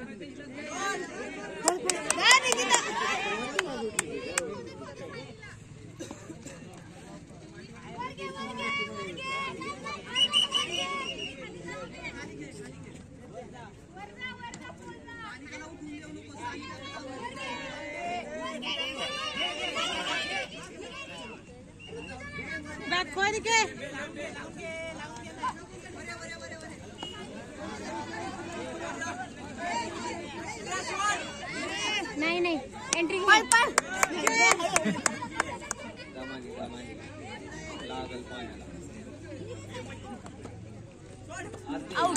नहीं नहीं entry out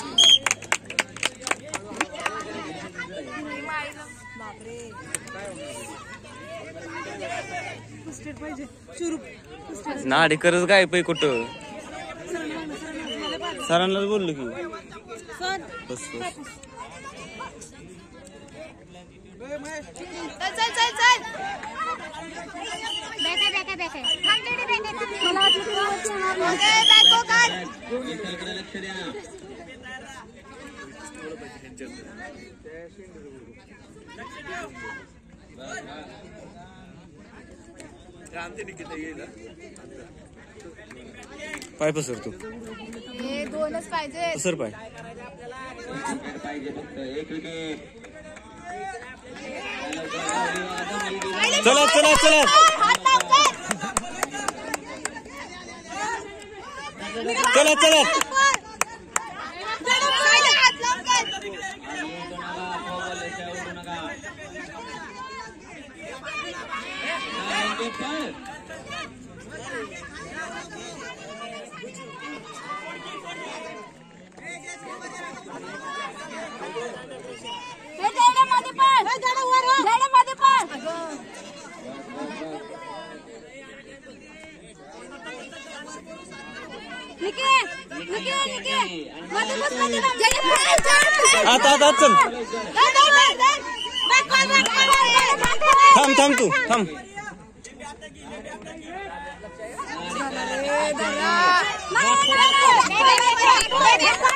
नाडी करत काय पै कुठं सरांनाच बोललो की बस चल चल चल बैठा बैठा बैठा थांब लेडी बैठा मला बॅको काढ लक्ष द्या पाय पसर तू हे दोनच पाहिजे पसर पाय चला चला चला चला चला आता आता चल थांब थांब तू थांब